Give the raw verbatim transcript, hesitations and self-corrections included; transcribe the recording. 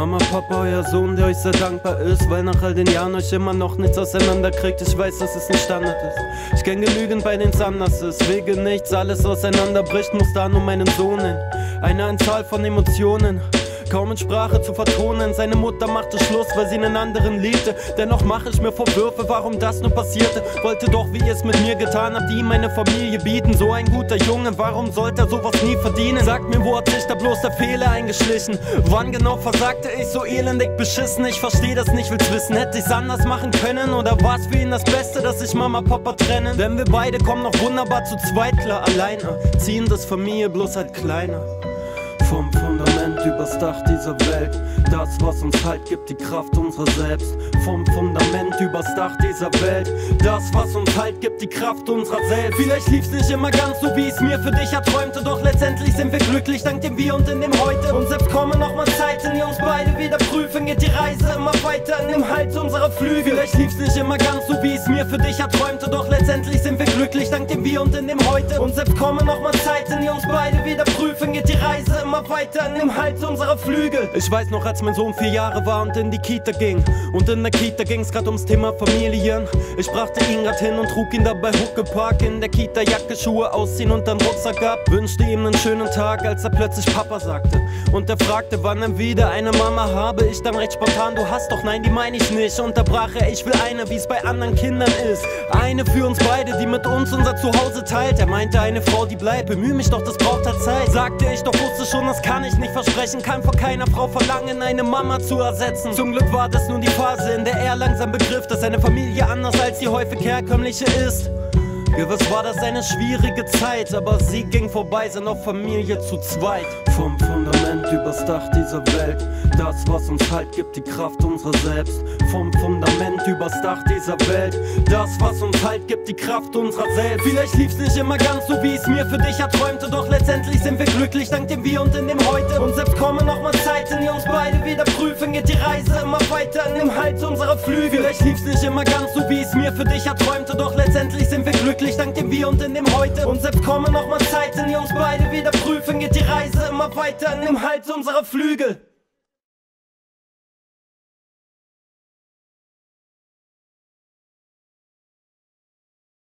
Mama, Papa, euer Sohn, der euch sehr dankbar ist, weil nach all den Jahren euch immer noch nichts auseinanderkriegt. Ich weiß, dass es ein Standard ist. Ich kenn genügend, bei den's anders ist. Wege nichts, alles auseinanderbricht, muss da nur meinen Sohn hin. Eine Anzahl von Emotionen, kaum in Sprache zu vertonen. Seine Mutter machte Schluss, weil sie einen anderen liebte. Dennoch mache ich mir Vorwürfe, warum das nur passierte. Wollte doch, wie ihr es mit mir getan habt, ihm meine Familie bieten. So ein guter Junge, warum sollte er sowas nie verdienen? Sagt mir, wo hat sich da bloß der Fehler eingeschlichen? Wann genau versagte ich so elendig beschissen? Ich versteh das nicht, will's wissen. Hätte ich's anders machen können? Oder war's für ihn das Beste, dass sich Mama, Papa trennen? Denn wir beide kommen noch wunderbar zu zweit klar. Alleine ziehen das Familie bloß halt kleiner. Vom Fundament übers Dach dieser Welt, das was uns Halt gibt, die Kraft unserer selbst. Vom Fundament übers Dach dieser Welt, das was uns Halt gibt, die Kraft unserer selbst. Vielleicht lief's nicht immer ganz so, wie ich's mir für dich erträumte, doch letztendlich sind wir glücklich, dank dem Wir und in dem Heute. Und selbst kommen noch mal Zeiten, die uns beide wieder prüfen, geht die Reise immer weiter in dem Hals unserer Flügel. Vielleicht lief's nicht immer ganz so, wie ich's mir für dich erträumte, doch letztendlich sind wir glücklich, dank dem Wir und in dem Heute. Und selbst kommen noch mal Zeiten, die uns beide wieder prüfen, geht die Reise immer weiter in dem Hals unserer Flügel. Ich weiß noch, als mein Sohn vier Jahre war und in die Kita ging. Und in der Kita ging's grad ums Thema Familien. Ich brachte ihn grad hin und trug ihn dabei Huckepack. In der Kita Jacke, Schuhe ausziehen und dann Rucksack ab. Wünschte ihm einen schönen Tag, als er plötzlich Papa sagte. Und er fragte, wann er wieder eine Mama habe. Ich dann recht spontan, du hast doch, nein, die meine ich nicht. Unterbrach er, ich will eine, wie's bei anderen Kindern ist. Eine für uns beide, die mit uns unser Zuhause teilt. Er meinte, eine Frau, die bleibt, bemühe mich doch, das braucht halt Zeit. Sagte ich, doch wusste schon, das kann ich nicht versprechen. Kann vor keiner Frau verlangen, eine Mama zu ersetzen. Zum Glück war das nun die Phase, in der er langsam begriff, dass seine Familie anders als die häufig herkömmliche ist. Gewiss war das eine schwierige Zeit, aber sie ging vorbei, sind auf Familie zu zweit. Vom Fundament übers Dach dieser Welt, das was uns Halt gibt, die Kraft unserer selbst. Vom Fundament übers Dach dieser Welt, das was uns Halt gibt, die Kraft unserer selbst. Vielleicht lief's nicht immer ganz so, wie ich's mir für dich erträumte, doch letztendlich sind wir glücklich, dank dem Wir und in dem Heute. Und selbst kommen noch mal Zeiten, die uns beide wieder prüfen, geht die Reise immer weiter in dem Hals unserer Flügel. Vielleicht lief's nicht immer ganz so, wie ich's mir für dich erträumte, doch letztendlich sind wir glücklich, dank dem Wir und in dem Heute. Und selbst kommen noch mal Zeiten, die uns beide wieder prüfen, geht die Reise immer weiter in dem Hals unserer Flügel.